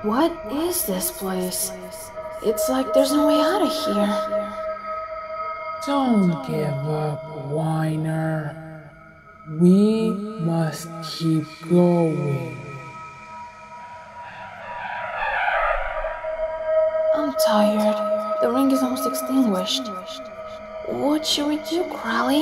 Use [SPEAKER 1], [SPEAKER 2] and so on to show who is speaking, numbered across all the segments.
[SPEAKER 1] What is this place? It's like there's no way out of here.
[SPEAKER 2] Don't give up, whiner. We must keep going.
[SPEAKER 1] I'm tired. The ring is almost extinguished. What should we do, Crally?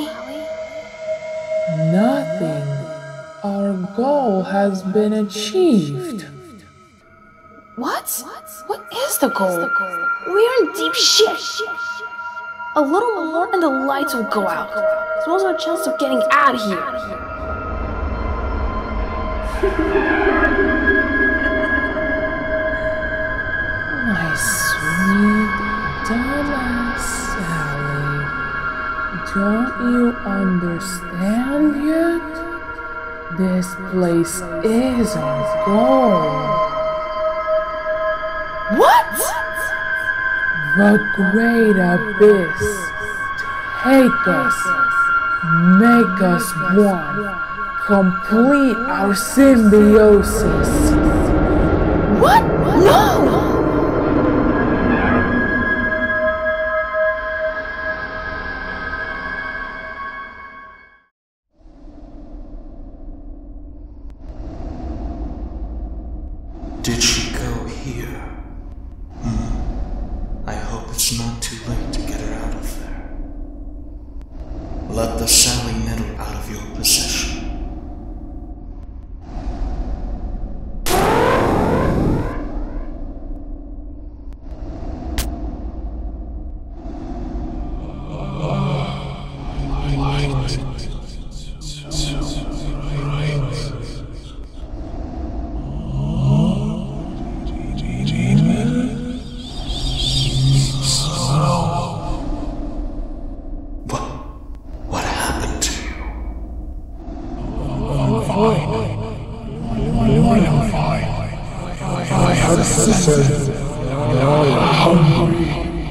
[SPEAKER 2] Nothing. Our goal has been achieved.
[SPEAKER 1] What? What is the goal? We're in deep shit. A little more and the lights will go out. So what's our chance of getting out of here?
[SPEAKER 2] My sweet, dumbass Sally. Don't you understand yet? This place is our goal.
[SPEAKER 1] What?
[SPEAKER 2] The great abyss. Take us. Make us one. Complete our symbiosis.
[SPEAKER 1] What? No!
[SPEAKER 3] Did she go here? I hope it's not too late to get her out of there. Let the Sally metal out of your possession. What happened to you?
[SPEAKER 4] I'm fine. I had a sister. Now I'm hungry.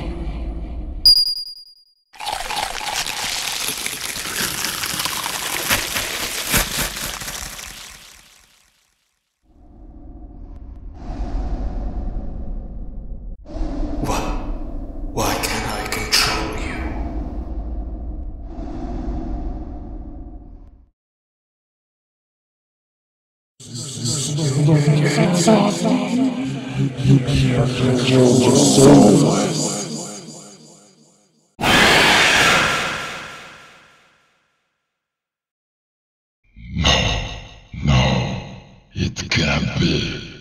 [SPEAKER 3] Why can't I control you?
[SPEAKER 4] You can't control the soul. No, it can't be.